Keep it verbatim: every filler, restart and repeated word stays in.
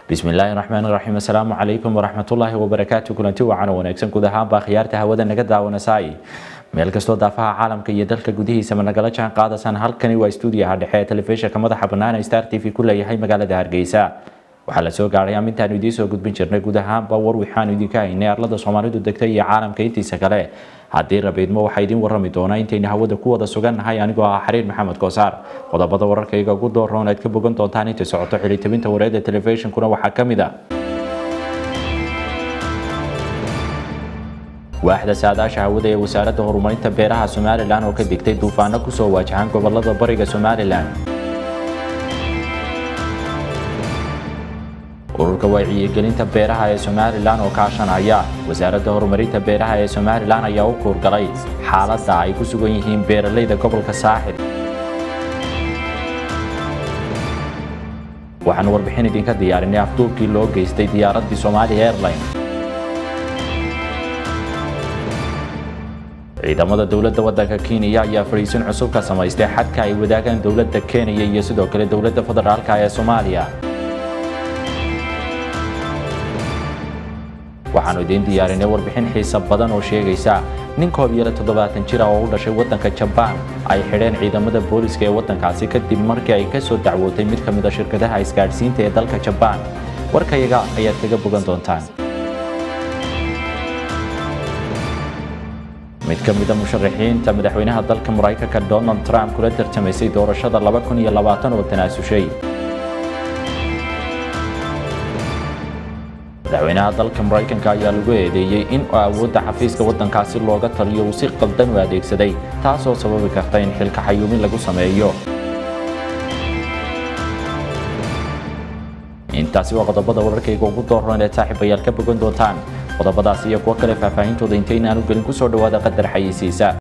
بسم الله الرحمن الرحيم. السلام عليكم ورحمة الله وبركاته. كلنتي وعنا ونكسن كذا هم بخيارته هودا نجدا ونسائي meel kastoo daafaha caalamka iyo dalka gudihiisa ma nagala jaan qaadasan halkani waa stuudiyaha dhexe telefishinka madaxa bannaan ee Star T V ku leeyahay magaalada Hargeysa. Waxaa la soo gaaray intaan idiin soo gudbin jirnay guud ahaanba war waxaan idinka haynay arlada Soomaalidu degtay iyo caalamka intiisa kale. haddii rabeedmo waxaa idin warrami doonaa intayna hawada ku wada sugannahay anigoo ah Xariir Maxamed Koosaar. qodobada wararkayga ugu dooroon aad ka bogan doontaan inta socoto xilitabinta wareedda telefishinkuna waxaa ka mid ah waaxda saadaasha hawada ee wasaaradda horumarinta beeraha Somaliland oo ka digtay duufaano ku soo waajahan gobolada bariga Somaliland. ururka wacyigelinta beeraha ee Somaliland oo kaashanaya wasaaradda horumarinta beeraha ee Somaliland ayaa u koorgalay xaaladda ay ku sugan yihiin beeralayda gobolka Saaxil. waxaan warbixin idinka diyaarinay afduubkii loo geystay diyaaraddii Somali Airlines. ciidamada dawladda waddanka Kenya ayaa fariisin cusub ka samaystay xadka ay wadaagaan dawladda Kenya iyo sidoo kale dawladda federaalka ee Soomaaliya. waxaanu idin diyaarinay warbixin xiiso badan oo sheegaysa nin koob iyo toddobaatan jir ah oo u dhashay waddanka Japan ay xidheen ciidamada booliska ee waddankaasi kadib markii ay ka soo dacwootay mid ka mid ah shirkadaha isgaarsiinta ee dalka Japan. warkayaga ayaad kaga bogan doontaan. mid ka mid ah musharaxiinta madaxweynaha dalka Mareykanka Donald Trump kula tartamaysay doorashada laba kun iyo labaatan oo tanaasushay. madaxweynaha dalka Mareykanka ayaa lagu eedeeyay in awoodda xafiiska waddankaasi looga taliyo uu si qaldan u adeegsaday taasoo sababi karta in xilka xayuumin lagu sameeyo. intaasi waa qodobada wararkayga ugu dooroon ee saaxiibayaal ka bogan doontaan. qodobadaas iyo kuwa kale faahfaahintooda intaynaan u gelin ku soo dhawaada qadar xayeysiisa.